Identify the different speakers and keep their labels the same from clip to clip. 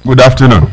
Speaker 1: Good afternoon.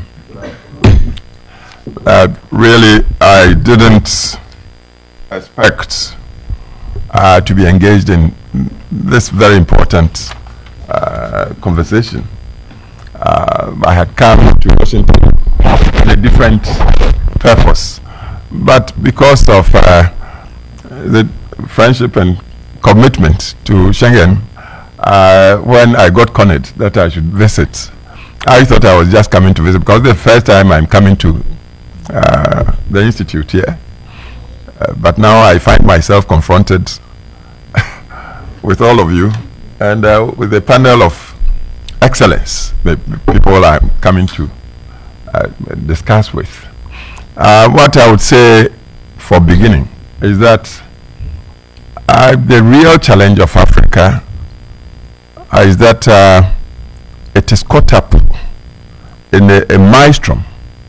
Speaker 1: Really, I didn't expect to be engaged in this very important conversation. I had come to Washington in a different purpose, but because of the friendship and commitment to Schengen, when I got cornered that I should visit, I thought I was just coming to visit because the first time I'm coming to the institute here. But now I find myself confronted with all of you and with a panel of excellence, the people I'm coming to discuss with. What I would say for beginning is that the real challenge of Africa is that it is caught up in a maelstrom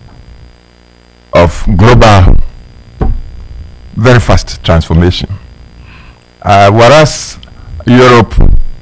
Speaker 1: of global, very fast transformation. Whereas Europe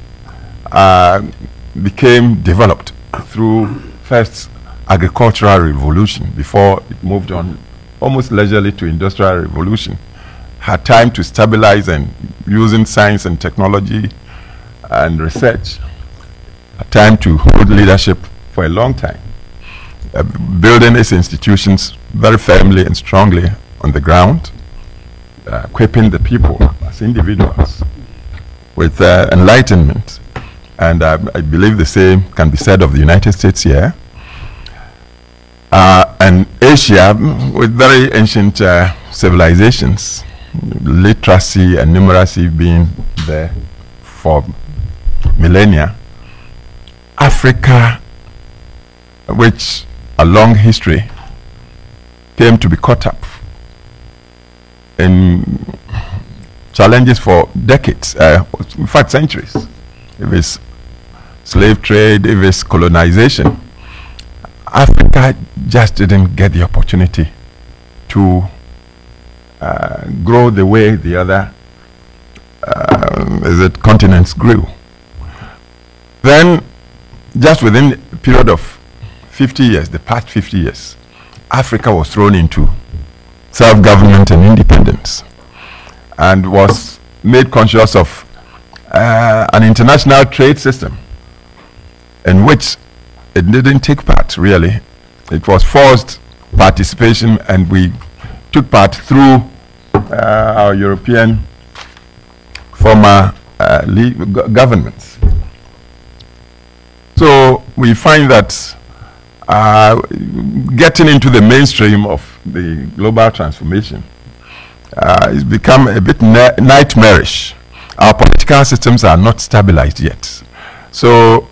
Speaker 1: became developed through first agricultural revolution before it moved on almost leisurely to industrial revolution, had time to stabilize and using science and technology and research, a time to hold leadership for a long time, building its institutions very firmly and strongly on the ground, equipping the people as individuals with enlightenment. And I believe the same can be said of the United States here. And Asia, with very ancient civilizations, literacy and numeracy being there for millennia. Africa, which a long history, came to be caught up in challenges for decades, in fact centuries. If it's slave trade, if it's colonization, Africa just didn't get the opportunity to grow the way the other continents grew. Then, just within a period of 50 years, the past 50 years, Africa was thrown into self-government and independence and was made conscious of an international trade system in which it didn't take part, really. It was forced participation, and we took part through our European former governments. So we find that getting into the mainstream of the global transformation has become a bit nightmarish. Our political systems are not stabilized yet. So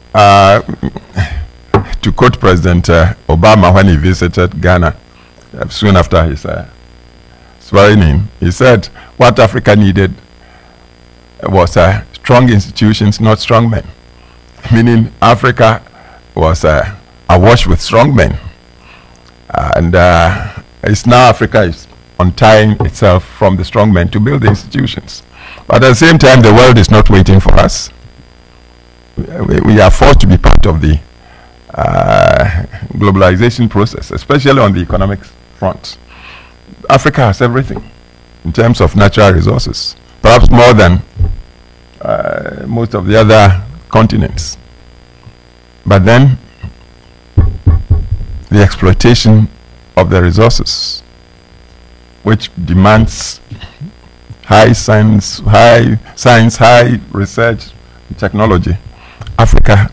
Speaker 1: to quote President Obama when he visited Ghana soon after his swearing in, he said what Africa needed was strong institutions, not strong men. Meaning Africa was awash with strong men. And it's now Africa is untying itself from the strong men to build the institutions. But at the same time, the world is not waiting for us. We are forced to be part of the globalization process, especially on the economic front. Africa has everything in terms of natural resources, perhaps more than most of the other continents. But then the exploitation of the resources, which demands high science, high research, technology, Africa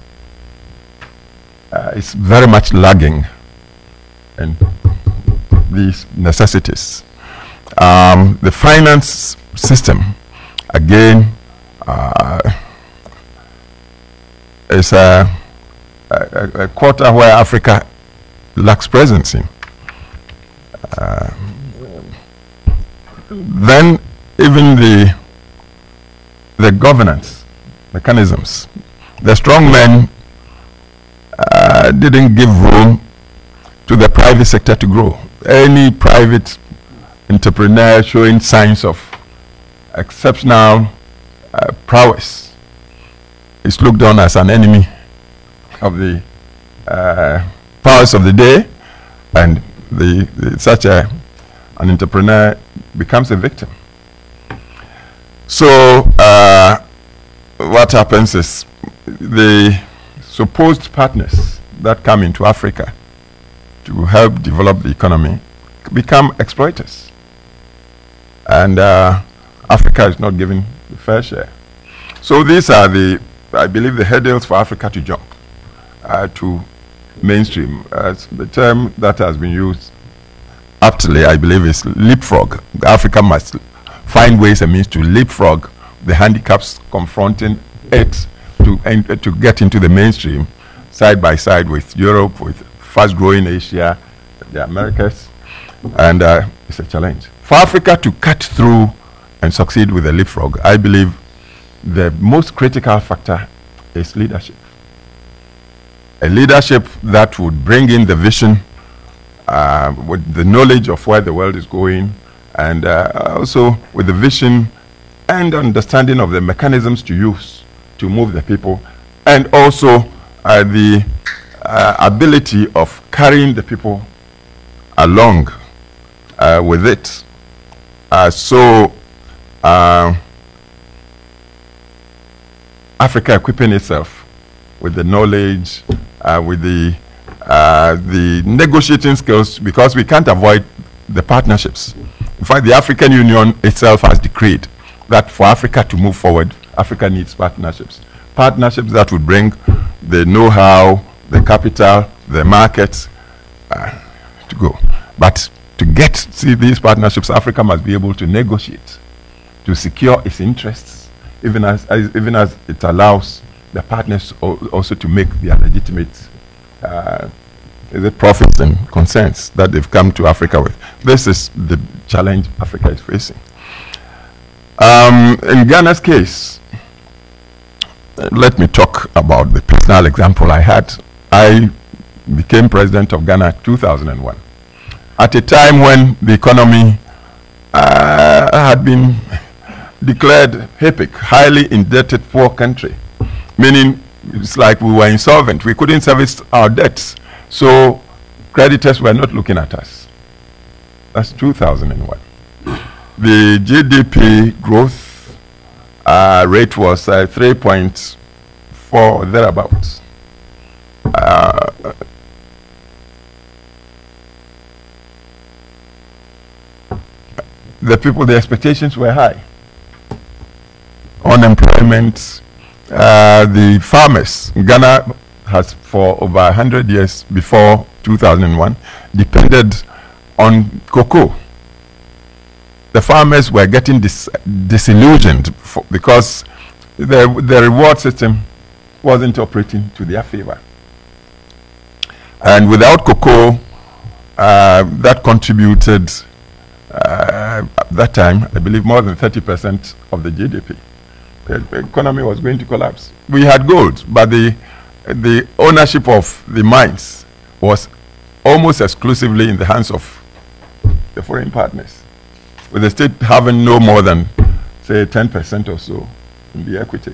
Speaker 1: is very much lagging in these necessities. The finance system, again, is a quarter where Africa lacks presence in. Then even the governance mechanisms, the strong men didn't give room to the private sector to grow. Any private entrepreneur showing signs of exceptional prowess is looked on as an enemy of the powers of the day, and such an entrepreneur becomes a victim. So what happens is the supposed partners that come into Africa to help develop the economy become exploiters, and Africa is not given the fair share. So these are I believe, the hurdles for Africa to jump to mainstream. The term that has been used aptly, I believe, is leapfrog. Africa must find ways and means to leapfrog the handicaps confronting it to get into the mainstream, side by side with Europe, with fast-growing Asia, the Americas, and it's a challenge. For Africa to cut through and succeed with the leapfrog, I believe the most critical factor is leadership. A leadership that would bring in the vision with the knowledge of where the world is going, and also with the vision and understanding of the mechanisms to use to move the people, and also the ability of carrying the people along with it. Africa equipping itself with the knowledge, with the negotiating skills, because we can't avoid the partnerships. In fact, the African Union itself has decreed that for Africa to move forward, Africa needs partnerships. Partnerships that would bring the know-how, the capital, the markets to go. But to get these partnerships, Africa must be able to negotiate, to secure its interests, even as it allows the partners also to make their legitimate profits and concerns that they've come to Africa with. This is the challenge Africa is facing. In Ghana's case, let me talk about the personal example I had. I became president of Ghana in 2001, at a time when the economy had been declared HIPIC, highly indebted poor country, meaning it's like we were insolvent. We couldn't service our debts, so creditors were not looking at us. That's 2001. The GDP growth rate was 3.4 thereabouts. The expectations were high. Unemployment, the farmers, Ghana has for over 100 years before 2001 depended on cocoa. The farmers were getting disillusioned because the reward system wasn't operating to their favor. And without cocoa, that contributed at that time, I believe, more than 30% of the GDP. The economy was going to collapse. We had gold, but the ownership of the mines was almost exclusively in the hands of the foreign partners, with the state having no more than, say, 10% or so in the equity.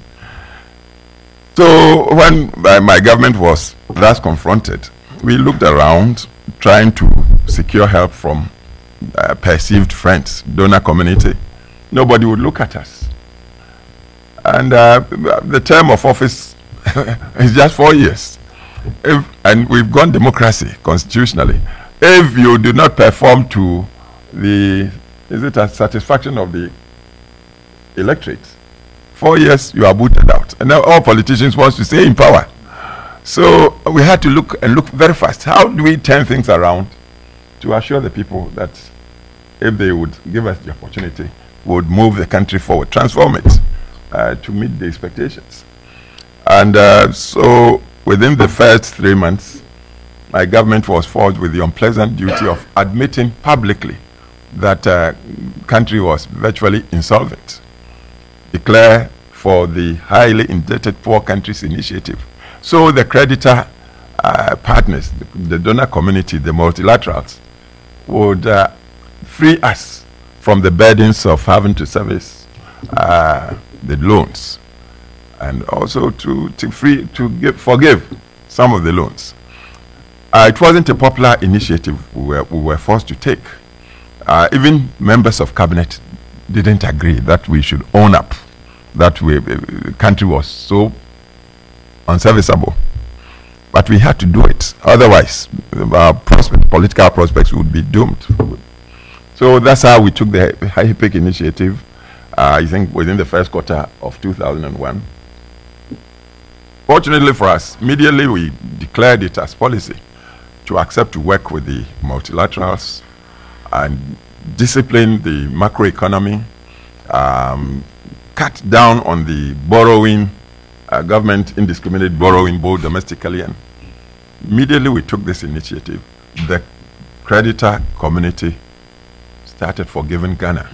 Speaker 1: So when my government was thus confronted, we looked around trying to secure help from perceived friends, donor community. Nobody would look at us. And the term of office is just 4 years. And we've gone democracy constitutionally. If you do not perform to the satisfaction of the electorate, 4 years you are booted out. And now all politicians want to stay in power. So we had to look very fast. How do we turn things around to assure the people that if they would give us the opportunity, we would move the country forward, transform it to meet the expectations. And so within the first 3 months, my government was forced with the unpleasant duty of admitting publicly that country was virtually insolvent, declare for the highly indebted poor countries initiative. So the creditor partners, the donor community, the multilaterals, would free us from the burdens of having to service the loans, and also to forgive some of the loans. It wasn't a popular initiative we were forced to take. Even members of cabinet didn't agree that we should own up that the country was so unserviceable. But we had to do it. Otherwise, our political prospects would be doomed. So that's how we took the HIPC initiative, I think within the first quarter of 2001. Fortunately for us, immediately we declared it as policy to accept to work with the multilaterals and discipline the macroeconomy, cut down on the borrowing, government indiscriminate borrowing, both domestically and immediately we took this initiative. The creditor community started forgiving Ghana.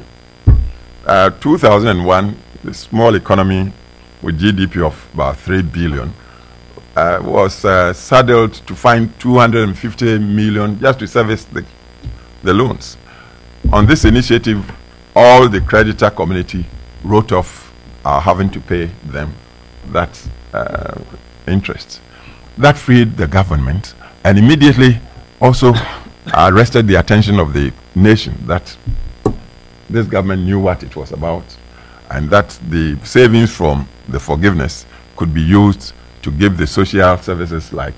Speaker 1: 2001, the small economy with GDP of about 3 billion was saddled to find 250 million just to service the loans. On this initiative, all the creditor community wrote off having to pay them that interest. That freed the government and immediately also arrested the attention of the nation that this government knew what it was about and that the savings from the forgiveness could be used to give the social services like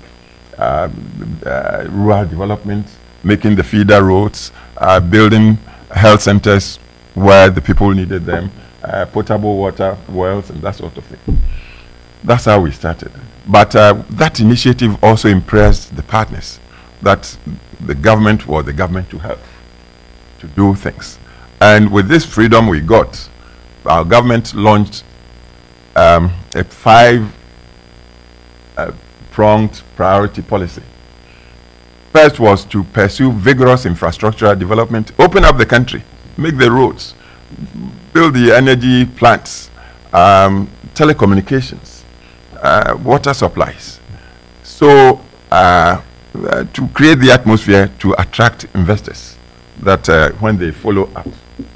Speaker 1: rural development, making the feeder roads, building health centers where the people needed them, potable water wells and that sort of thing. That's how we started. But that initiative also impressed the partners that the government was the government to help, to do things. And with this freedom we got, our government launched a 5-pronged priority policy. First was to pursue vigorous infrastructural development, open up the country, make the roads, build the energy plants, telecommunications, water supplies. So to create the atmosphere to attract investors that when they follow up,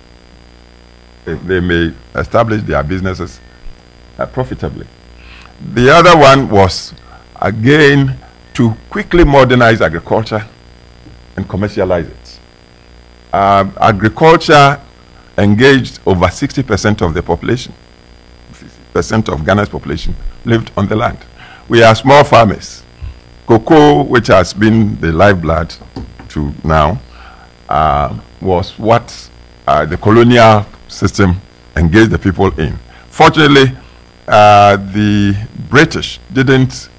Speaker 1: they may establish their businesses profitably. The other one was, again, to quickly modernize agriculture and commercialize it. Agriculture engaged over 60% of the population. 60% of Ghana's population lived on the land. We are small farmers. Cocoa, which has been the lifeblood to now, was what the colonial system engaged the people in. Fortunately, the British didn't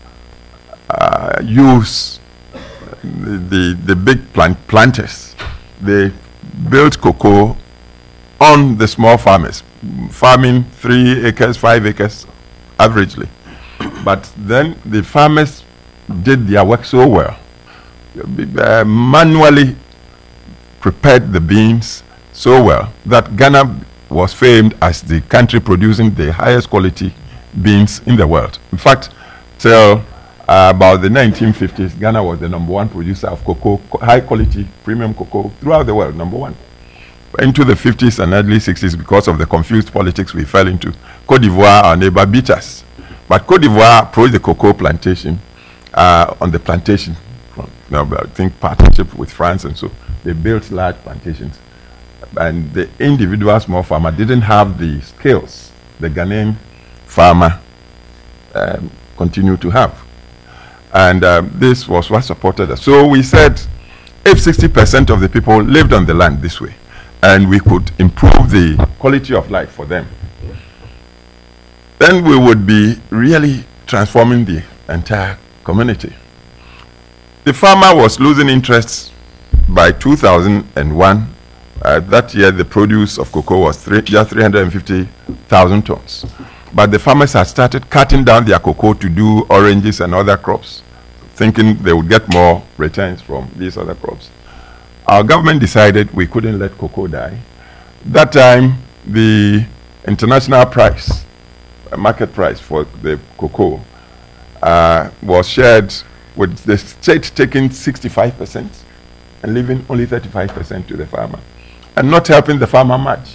Speaker 1: use the big planters. They built cocoa on the small farmers, farming 3 acres, 5 acres averagely. But then the farmers did their work so well, manually prepared the beans so well that Ghana was famed as the country producing the highest quality beans in the world. In fact, till about the 1950s, Ghana was the #1 producer of cocoa, high quality premium cocoa throughout the world, #1. Into the 50s and early 60s, because of the confused politics we fell into, Cote d'Ivoire, our neighbor, beat us. But Cote d'Ivoire approached the cocoa plantation on the plantation, from, I think, partnership with France, and so they built large plantations. And the individual small farmer didn't have the skills the Ghanaian farmer continued to have. And this was what supported us. So we said, if 60% of the people lived on the land this way, and we could improve the quality of life for them, then we would be really transforming the entire community. The farmer was losing interest by 2001. That year, the produce of cocoa was just 350,000 tons. But the farmers had started cutting down their cocoa to do oranges and other crops, thinking they would get more returns from these other crops. Our government decided we couldn't let cocoa die. That time, the international price, market price for the cocoa, was shared with the state taking 65% and leaving only 35% to the farmer, and not helping the farmer much.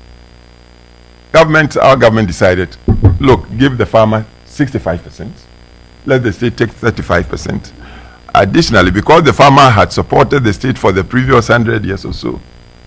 Speaker 1: Our government decided, look, give the farmer 65%, let the state take 35%, additionally, because the farmer had supported the state for the previous 100 years or so,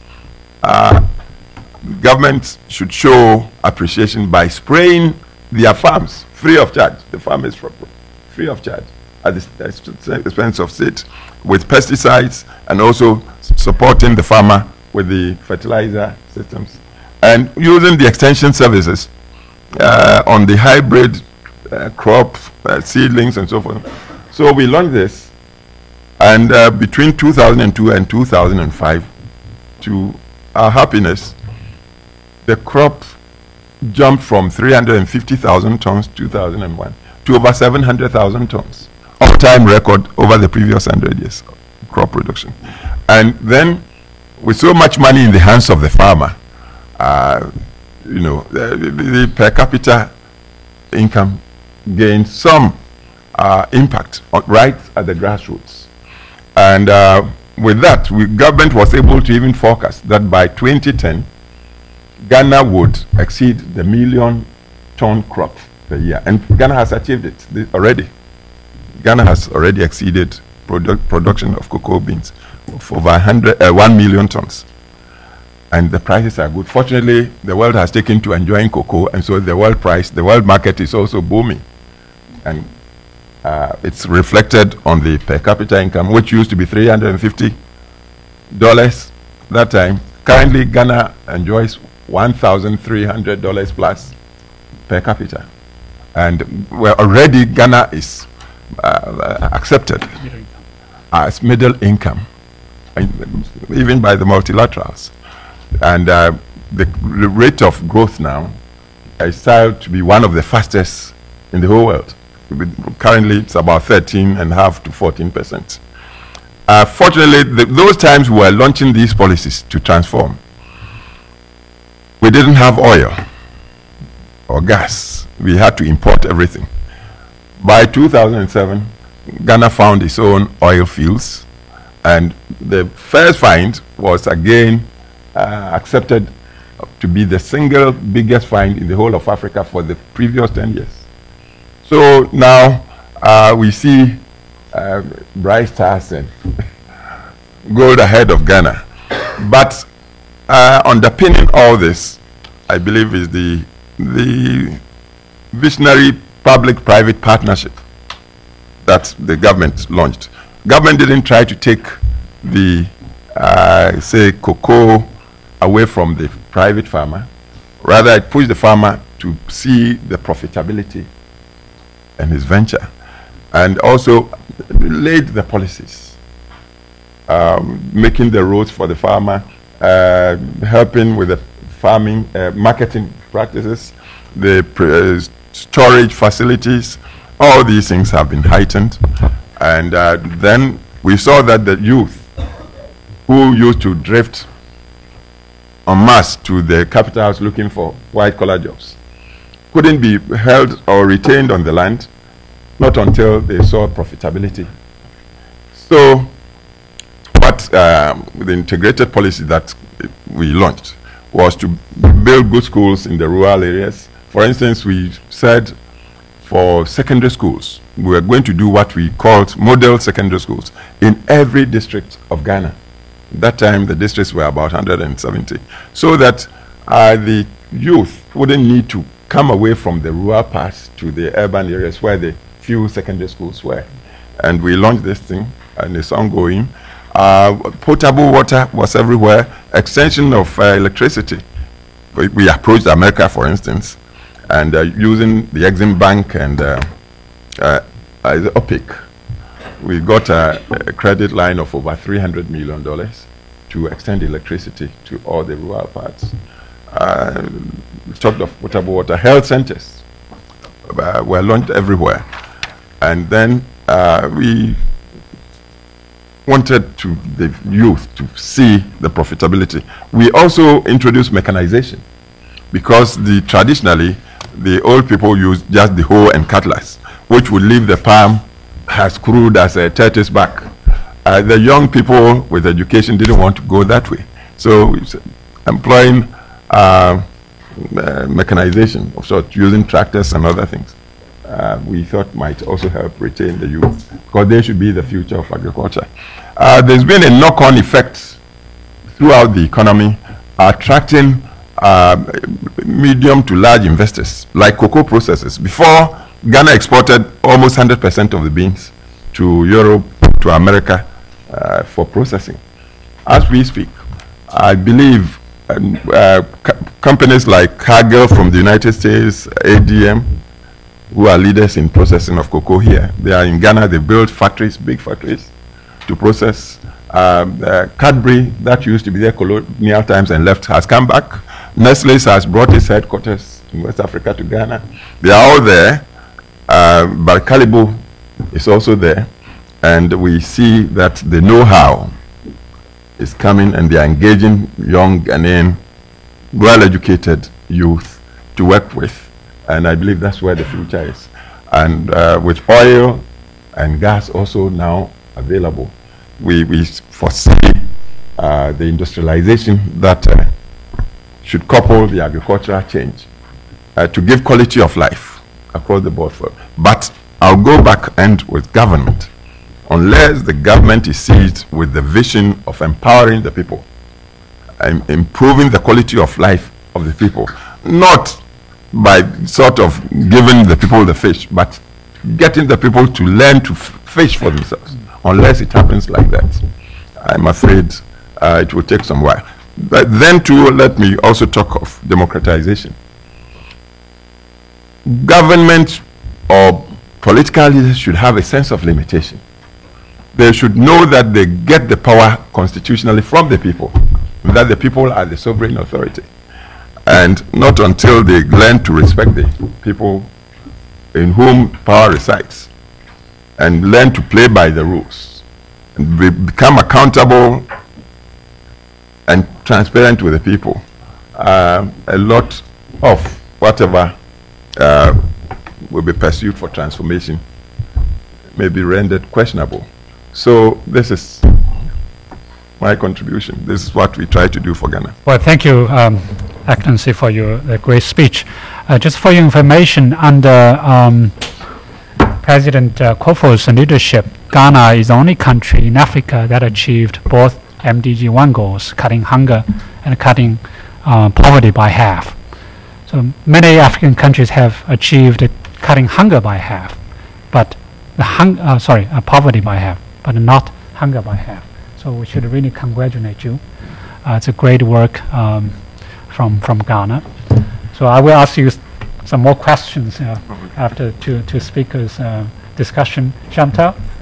Speaker 1: government should show appreciation by spraying their farms free of charge. The farmers free of charge at the expense of state with pesticides, and also supporting the farmer with the fertilizer systems and using the extension services on the hybrid crop seedlings and so forth. So we launched this, and between 2002 and 2005, to our happiness, the crop jumped from 350,000 tons 2001 to over 700,000 tons, all-time record over the previous 100 years of crop production. And then, with so much money in the hands of the farmer, you know, the per capita income gained some impact right at the grassroots. And with that, government was able to even forecast that by 2010, Ghana would exceed the 1 million ton crop per year. And Ghana has achieved it already. Ghana has already exceeded production of cocoa beans of over 1 million tons. And the prices are good. Fortunately, the world has taken to enjoying cocoa, and so the world market is also booming. And it's reflected on the per capita income, which used to be $350 that time. Currently, Ghana enjoys $1,300 plus per capita. And already Ghana is accepted as middle income, even by the multilaterals. And the rate of growth now is styled to be one of the fastest in the whole world. Currently, it's about 13.5% to 14%. Fortunately, those times we were launching these policies to transform, we didn't have oil or gas. We had to import everything. By 2007, Ghana found its own oil fields, and the first find was again accepted to be the single biggest find in the whole of Africa for the previous 10 years. So now we see bright stars and gold ahead of Ghana. But underpinning all this, I believe, is the visionary public-private partnership that the government launched. Government didn't try to take the, say, cocoa away from the private farmer. Rather, it pushed the farmer to see the profitability in his venture, and also laid the policies, making the roads for the farmer, helping with the farming, marketing practices, the storage facilities. All these things have been heightened. And then we saw that the youth who used to drift en masse to the capitals looking for white-collar jobs couldn't be held or retained on the land, not until they saw profitability. So what the integrated policy that we launched was to build good schools in the rural areas. For instance, we said for secondary schools, we were going to do what we called model secondary schools in every district of Ghana. At that time, the districts were about 170, so that the youth wouldn't need to come away from the rural parts to the urban areas where the few secondary schools were. And we launched this thing, and it's ongoing. Potable water was everywhere. Extension of electricity. We approached America, for instance, and using the Exim Bank and OPIC, we got a credit line of over $300 million to extend electricity to all the rural parts. We talked of potable water. Health centers were launched everywhere. And then we wanted the youth to see the profitability. We also introduced mechanization, because traditionally the old people used just the hoe and cutlass, which would leave the palm as crude as a turtle's back. The young people with education didn't want to go that way. So employing mechanization of sorts, using tractors and other things. we thought might also help retain the youth, because they should be the future of agriculture. There's been a knock-on effect throughout the economy, attracting medium to large investors, like cocoa processors. Before, Ghana exported almost 100% of the beans to Europe, to America, for processing. As we speak, I believe companies like Cargill from the United States, ADM, who are leaders in processing of cocoa here, they are in Ghana. They build factories, big factories, to process. Cadbury, that used to be there colonial times and left, has come back. Nestle has brought its headquarters in West Africa to Ghana. They are all there, but Calibo is also there. And we see that the know-how is coming, and they are engaging young Ghanaian, well-educated youth to work with. And I believe that's where the future is. And with oil and gas also now available, we foresee the industrialization that should couple the agricultural change to give quality of life across the board. But I'll go back and with government. Unless the government is seized with the vision of empowering the people and improving the quality of life of the people, not by sort of giving the people the fish, but getting the people to learn to fish for themselves. Unless it happens like that, I'm afraid it will take some while. But then too, let me also talk of democratization. Government or political leaders should have a sense of limitation. They should know that they get the power constitutionally from the people, that the people are the sovereign authority. And not until they learn to respect the people in whom power resides and learn to play by the rules and become accountable and transparent with the people, a lot of whatever will be pursued for transformation may be rendered questionable. So this is my contribution. This is what we try to do for Ghana.
Speaker 2: Well, thank you, Excellency, for your great speech. Just for your information, under President Kufuor's leadership, Ghana is the only country in Africa that achieved both MDG 1 goals, cutting hunger and cutting poverty by half. So many African countries have achieved cutting hunger by half, but the poverty by half, but not hunger by half. So we should really congratulate you. It's a great work from Ghana. So I will ask you some more questions after two speakers' discussion. Chantal?